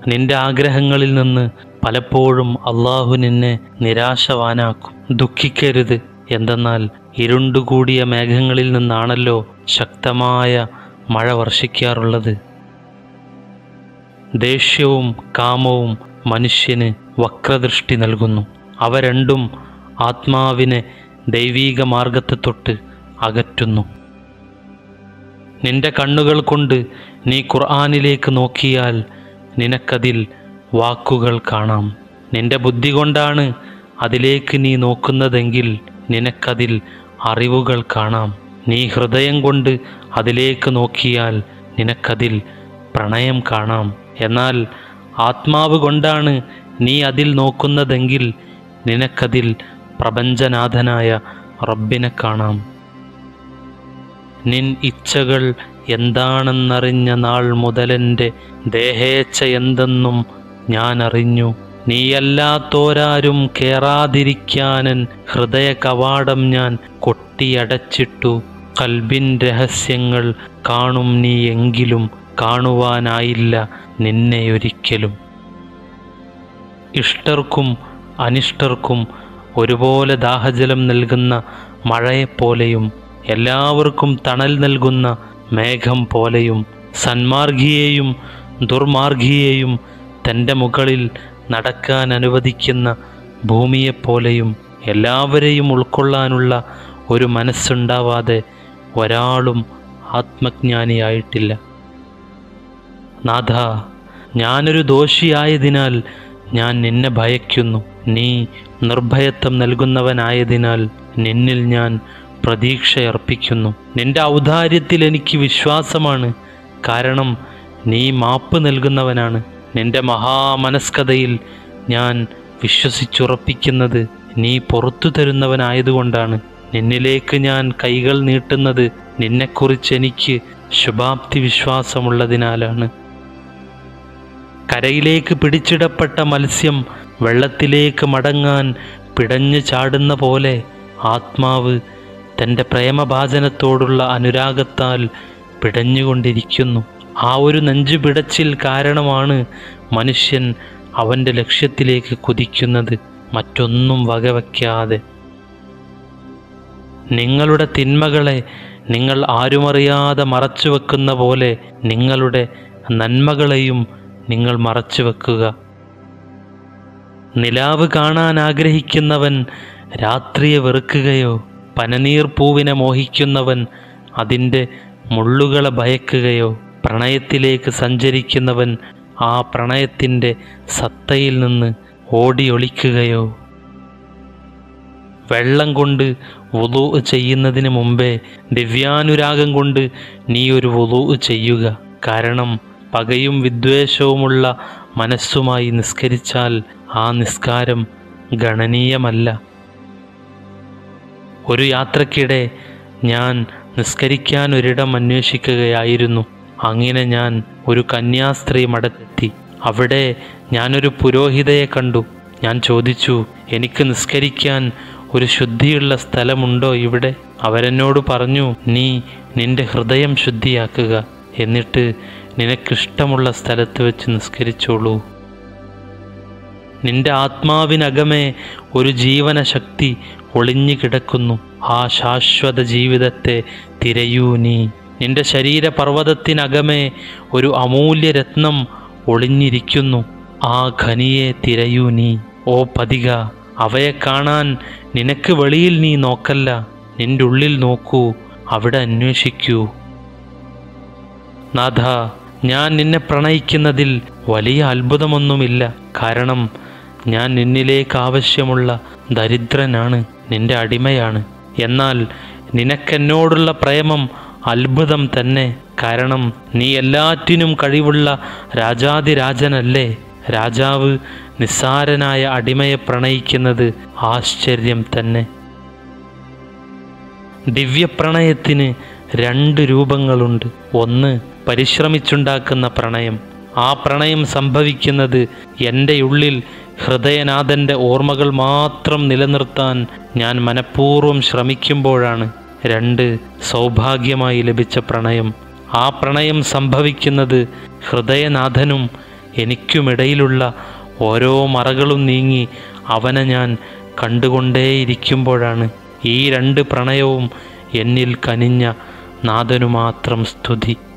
നിന്റെ ആഗ്രഹങ്ങളിൽ നിന്ന് പലപ്പോഴും അള്ളാഹു നിന്നെ നിരാശവാനാക്കും. ദുഃഖിക്കരുത്. എന്തെന്നാൽ ഇരുണ്ടുകൂടിയ മേഘങ്ങളിൽ നിന്നാണല്ലോ ശക്തമായ മഴ വർഷിക്കാറുള്ളത്. ദേഷ്യവും കാമവും മനുഷ്യന് വക്രദൃഷ്ടി നൽകുന്നു. അവ രണ്ടും ആത്മാവിനെ ദൈവീക മാർഗത്തെ തൊട്ട് അകറ്റുന്നു. നിന്റെ കണ്ണുകൾ കൊണ്ട് നീ ഖുർആനിലേക്ക് നോക്കിയാൽ നിനക്കതിൽ വാക്കുകൾ കാണാം. നിന്റെ ബുദ്ധി കൊണ്ടാണ് അതിലേക്ക് നീ നോക്കുന്നതെങ്കിൽ നിനക്കതിൽ അറിവുകൾ കാണാം. നീ ഹൃദയം കൊണ്ട് അതിലേക്ക് നോക്കിയാൽ നിനക്കതിൽ പ്രണയം കാണാം. എന്നാൽ ആത്മാവ് കൊണ്ടാണ് നീ അതിൽ നോക്കുന്നതെങ്കിൽ നിനക്കതിൽ പ്രപഞ്ചനാഥനായ റബ്ബിനെ കാണാം. നിൻ ഇച്ഛകൾ എന്താണെന്നറിഞ്ഞ നാൾ മുതലെൻ്റെ ദേഹേച്ഛ എന്തെന്നും ഞാൻ അറിഞ്ഞു. നീയല്ലാത്തോരാരും കേറാതിരിക്കാനൻ ഹൃദയ കവാടം ഞാൻ കൊട്ടിയടച്ചിട്ടു. കൽബിൻ രഹസ്യങ്ങൾ കാണും നീ എങ്കിലും കാണുവാനായില്ല നിന്നെയൊരിക്കലും. ഇഷ്ടർക്കും അനിഷ്ടർക്കും ഒരുപോലെ ദാഹജലം നൽകുന്ന മഴയെപ്പോലെയും എല്ലാവർക്കും തണൽ നൽകുന്ന മേഘം പോലെയും സന്മാർഗിയെയും ദുർമാർഗിയെയും തൻ്റെ മുകളിൽ നടക്കാൻ അനുവദിക്കുന്ന ഭൂമിയെപ്പോലെയും എല്ലാവരെയും ഉൾക്കൊള്ളാനുള്ള ഒരു മനസ്സുണ്ടാവാതെ ഒരാളും ആത്മജ്ഞാനിയായിട്ടില്ല. നാഥ, ഞാനൊരു ദോഷിയായതിനാൽ ഞാൻ നിന്നെ ഭയക്കുന്നു. നീ നിർഭയത്വം നൽകുന്നവനായതിനാൽ നിന്നിൽ ഞാൻ പ്രതീക്ഷയർപ്പിക്കുന്നു. നിന്റെ ഔദാര്യത്തിൽ എനിക്ക് വിശ്വാസമാണ്. കാരണം നീ മാപ്പ് നൽകുന്നവനാണ്. നിന്റെ മഹാമനസ്കതയിൽ ഞാൻ വിശ്വസിച്ചുറപ്പിക്കുന്നത് നീ പുറത്തു തരുന്നവനായതുകൊണ്ടാണ്. നിന്നിലേക്ക് ഞാൻ കൈകൾ നീട്ടുന്നത് നിന്നെക്കുറിച്ച് എനിക്ക് ശുഭാപ്തി വിശ്വാസമുള്ളതിനാലാണ്. കരയിലേക്ക് പിടിച്ചിടപ്പെട്ട മത്സ്യം വെള്ളത്തിലേക്ക് മടങ്ങാൻ പിടഞ്ഞു ചാടുന്ന പോലെ ആത്മാവ് തൻ്റെ പ്രേമഭാജനത്തോടുള്ള അനുരാഗത്താൽ പിടഞ്ഞുകൊണ്ടിരിക്കുന്നു. ആ ഒരു നെഞ്ചു പിടച്ചിൽ കാരണമാണ് മനുഷ്യൻ അവൻ്റെ ലക്ഷ്യത്തിലേക്ക് കുതിക്കുന്നത്, മറ്റൊന്നും വകവയ്ക്കാതെ. നിങ്ങളുടെ തിന്മകളെ നിങ്ങൾ ആരുമറിയാതെ മറച്ചു വെക്കുന്ന പോലെ നിങ്ങളുടെ നന്മകളെയും നിങ്ങൾ മറച്ചു വെക്കുക. നിലാവ് കാണാൻ ആഗ്രഹിക്കുന്നവൻ രാത്രിയെ വെറുക്കുകയോ പനനീർ പൂവിനെ മോഹിക്കുന്നവൻ അതിൻ്റെ മുള്ളുകളെ ഭയക്കുകയോ പ്രണയത്തിലേക്ക് സഞ്ചരിക്കുന്നവൻ ആ പ്രണയത്തിൻ്റെ സത്തയിൽ നിന്ന് ഓടിയൊളിക്കുകയോ? വെള്ളം കൊണ്ട് വുളൂ ചെയ്യുന്നതിന് മുമ്പേ ദിവ്യാനുരാഗം കൊണ്ട് നീ ഒരു വുളൂ ചെയ്യുക. കാരണം പകയും വിദ്വേഷവുമുള്ള മനസ്സുമായി നിസ്കരിച്ചാൽ ആ നിസ്കാരം ഗണനീയമല്ല. ഒരു യാത്രക്കിടെ ഞാൻ നിസ്കരിക്കാൻ ഒരിടം അന്വേഷിക്കുകയായിരുന്നു. അങ്ങനെ ഞാൻ ഒരു കന്യാസ്ത്രീ മഠത്തെത്തി. അവിടെ ഞാനൊരു പുരോഹിതയെ കണ്ടു. ഞാൻ ചോദിച്ചു, എനിക്ക് നിസ്കരിക്കാൻ ഒരു ശുദ്ധിയുള്ള സ്ഥലമുണ്ടോ ഇവിടെ? അവരെന്നോട് പറഞ്ഞു, നീ നിന്റെ ഹൃദയം ശുദ്ധിയാക്കുക, എന്നിട്ട് നിനക്കിഷ്ടമുള്ള സ്ഥലത്ത് വെച്ച് നിസ്കരിച്ചോളൂ. നിന്റെ ആത്മാവിനകമേ ഒരു ജീവനശക്തി ഒളിഞ്ഞു കിടക്കുന്നു. ആ ശാശ്വത ജീവിതത്തെ തിരയൂ നീ. നിന്റെ ശരീരപർവ്വതത്തിനകമേ ഒരു അമൂല്യരത്നം ഒളിഞ്ഞിരിക്കുന്നു. ആ ഖനിയെ തിരയൂ നീ. ഓ പതിക, അവയെ കാണാൻ നിനക്ക് വെളിയിൽ നീ നോക്കല്ല, നിന്റെ ഉള്ളിൽ നോക്കൂ, അവിടെ അന്വേഷിക്കൂ. നാഥ, ഞാൻ നിന്നെ പ്രണയിക്കുന്നതിൽ വലിയ അത്ഭുതമൊന്നുമില്ല. കാരണം ഞാൻ നിന്നിലേക്ക് ആവശ്യമുള്ള ദരിദ്രനാണ്, നിന്റെ അടിമയാണ്. എന്നാൽ നിനക്കെന്നോടുള്ള പ്രേമം അത്ഭുതം തന്നെ. കാരണം നീ എല്ലാറ്റിനും കഴിവുള്ള രാജാതിരാജനല്ലേ. രാജാവ് നിസ്സാരനായ അടിമയെ പ്രണയിക്കുന്നത് ആശ്ചര്യം തന്നെ. ദിവ്യപ്രണയത്തിന് 2 രൂപങ്ങളുണ്ട്. ഒന്ന് പരിശ്രമിച്ചുണ്ടാക്കുന്ന പ്രണയം. ആ പ്രണയം സംഭവിക്കുന്നത് എൻ്റെ ഉള്ളിൽ ഹൃദയനാഥൻ്റെ ഓർമ്മകൾ മാത്രം നിലനിർത്താൻ ഞാൻ മനഃപൂർവ്വം ശ്രമിക്കുമ്പോഴാണ്. 2 സൗഭാഗ്യമായി ലഭിച്ച പ്രണയം. ആ പ്രണയം സംഭവിക്കുന്നത് ഹൃദയനാഥനും എനിക്കുമിടയിലുള്ള ഓരോ മറകളും നീങ്ങി അവനെ ഞാൻ കണ്ടുകൊണ്ടേയിരിക്കുമ്പോഴാണ് ഈ രണ്ട് പ്രണയവും എന്നിൽ കനിഞ്ഞ നാഥനു മാത്രം സ്തുതി.